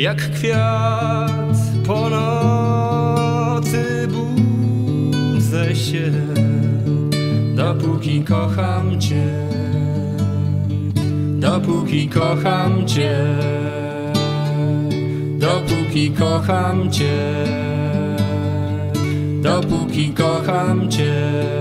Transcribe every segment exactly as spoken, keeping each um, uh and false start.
Jak kwiat po nocy budzę się, dopóki kocham Cię, dopóki kocham Cię, dopóki kocham Cię, dopóki kocham Cię.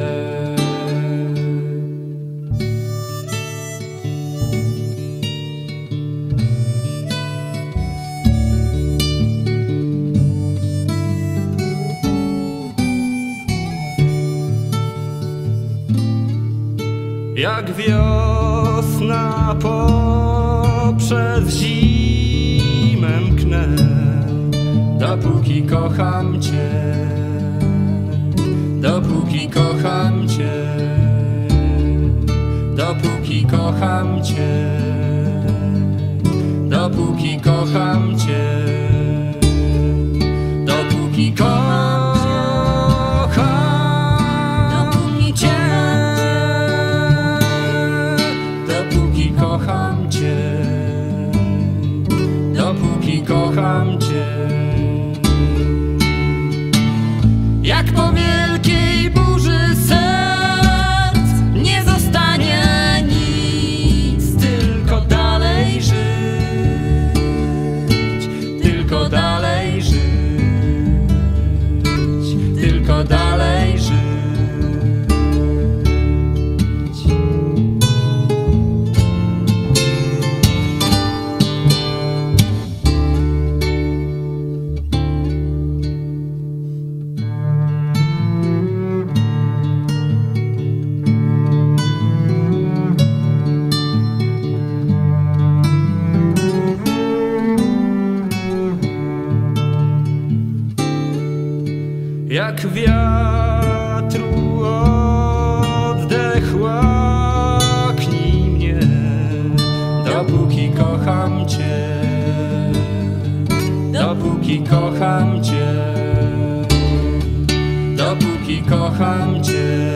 Jak wiosna poprzez zimę mknę, dopóki kocham Cię, dopóki kocham Cię, dopóki kocham Cię, dopóki kocham Cię, dopóki kocham Cię, dopóki kocham Cię, dopóki kocham Cię. Jak po wielkiej burzy serc nie zostanie nic, tylko dalej żyć, tylko dalej żyć, tylko dalej żyć. Jak wiatru oddech łaknij mnie, dopóki kocham Cię, dopóki kocham Cię, dopóki kocham Cię,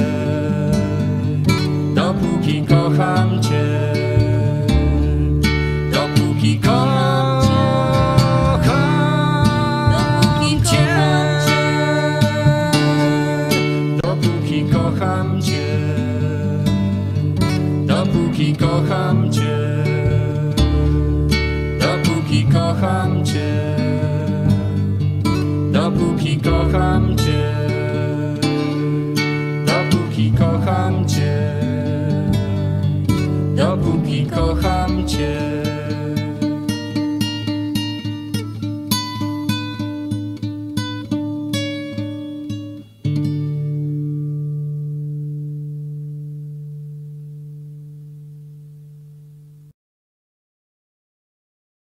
dopóki kocham Cię, dopóki kocham kocham Cię, dopóki kocham Cię, dopóki kocham Cię, dopóki kocham Cię, dopóki kocham Cię, dopóki kocham Cię.